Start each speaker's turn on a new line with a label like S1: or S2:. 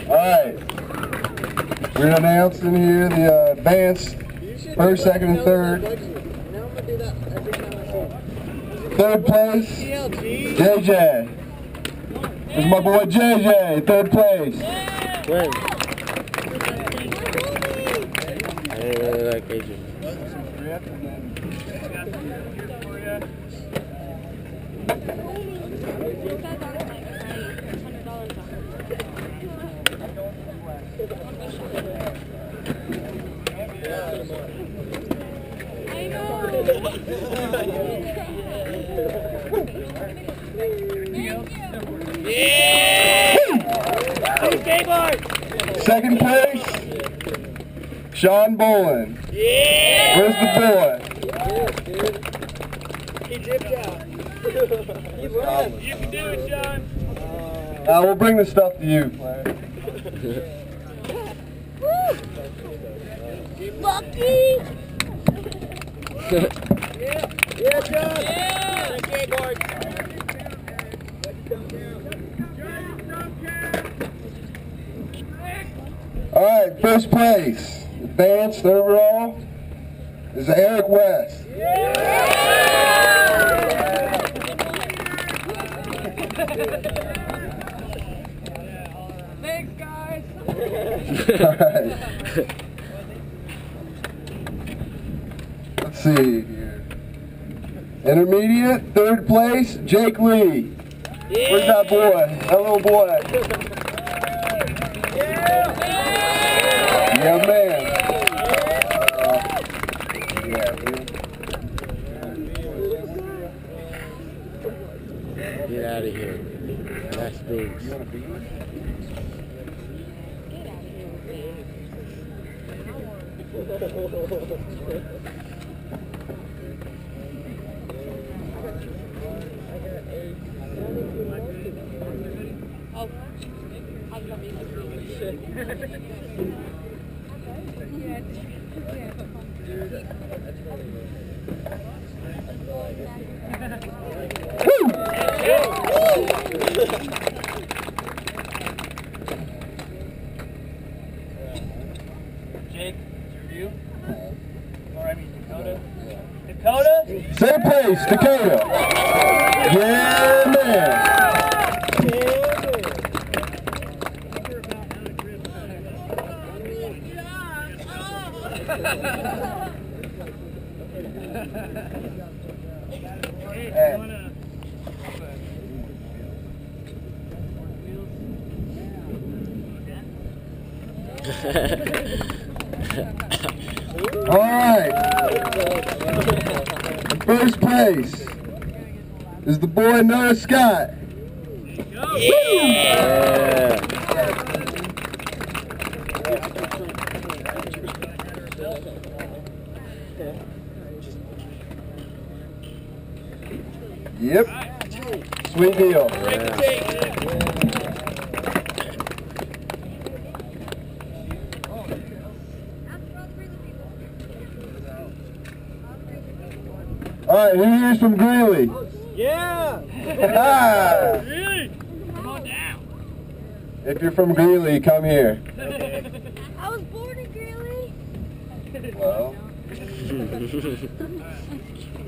S1: Alright. We're announcing here the advance first, second, and third. Third place, JJ. This is my boy JJ, third place.
S2: Wait. I really like Adrian.
S1: Second place, Sean Bolin.
S3: Yeah!
S1: Where's the boy?
S3: He dipped out. You can do it, Sean.
S1: We'll bring the stuff to you, player.
S4: Lucky!
S3: Yeah, John! Yeah! Okay, Gord.
S1: Alright, first place, advanced overall, is Eric West.
S3: Thanks, guys!
S1: Alright. Let's see here. Intermediate, third place, Jake Lee. Where's that boy? That little boy. Yeah, man.
S2: Get out of here. That's big.
S3: Jake, it's your view? Or I mean Dakota? Dakota?
S1: Third place, Dakota. Yeah, man. All right. First place is the boy Noah Scott.
S2: Yeah.
S1: Yep. Sweet deal. All right, who here's from Greeley?
S3: Yeah! Really? Come on down.
S1: If you're from Greeley, come here.
S4: I was born in Greeley.
S1: Well.